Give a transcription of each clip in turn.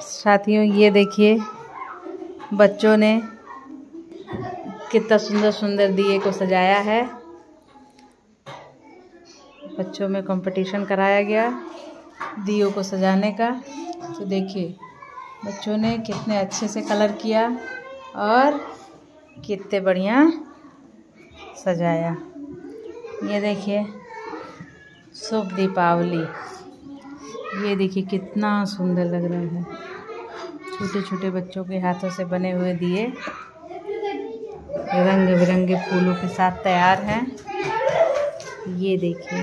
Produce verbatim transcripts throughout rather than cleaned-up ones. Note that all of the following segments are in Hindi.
साथियों ये देखिए बच्चों ने कितना सुंदर सुंदर दिए को सजाया है। बच्चों में कंपटीशन कराया गया दियों को सजाने का। तो देखिए बच्चों ने कितने अच्छे से कलर किया और कितने बढ़िया सजाया। ये देखिए शुभ दीपावली। ये देखिए कितना सुंदर लग रहा है। छोटे छोटे बच्चों के हाथों से बने हुए दिए रंग बिरंगे फूलों के साथ तैयार हैं। ये देखिए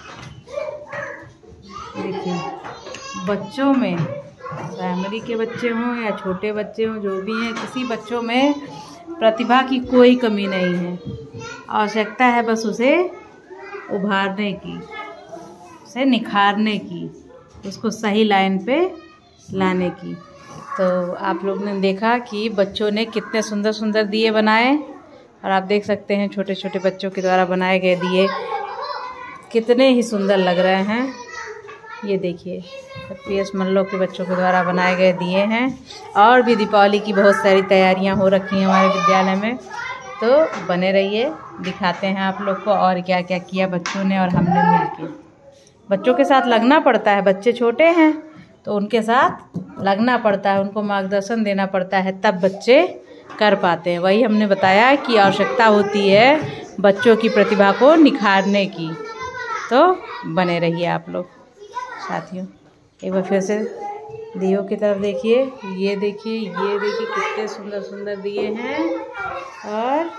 देखिए बच्चों में, प्राइमरी के बच्चे हों या छोटे बच्चे हों, जो भी हैं, किसी बच्चों में प्रतिभा की कोई कमी नहीं है। आवश्यकता है बस उसे उभारने की, उसे निखारने की, उसको सही लाइन पे लाने की। तो आप लोग ने देखा कि बच्चों ने कितने सुंदर सुंदर दिए बनाए और आप देख सकते हैं छोटे छोटे बच्चों के द्वारा बनाए गए दिए कितने ही सुंदर लग रहे हैं। ये देखिए पी एस मल्लो के बच्चों के द्वारा बनाए गए दिए हैं। और भी दीपावली की बहुत सारी तैयारियां हो रखी हैं हमारे विद्यालय में। तो बने रहिए, दिखाते हैं आप लोग को और क्या क्या किया बच्चों ने और हमने मिलके। बच्चों के साथ लगना पड़ता है, बच्चे छोटे हैं तो उनके साथ लगना पड़ता है, उनको मार्गदर्शन देना पड़ता है, तब बच्चे कर पाते हैं। वही हमने बताया कि आवश्यकता होती है बच्चों की प्रतिभा को निखारने की। तो बने रहिए आप लोग साथियों। एक बार फिर से दियों की तरफ देखिए। ये देखिए ये देखिए कितने सुंदर सुंदर दिए हैं और,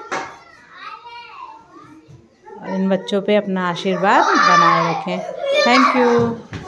और इन बच्चों पे अपना आशीर्वाद बनाए रखें। Thank you.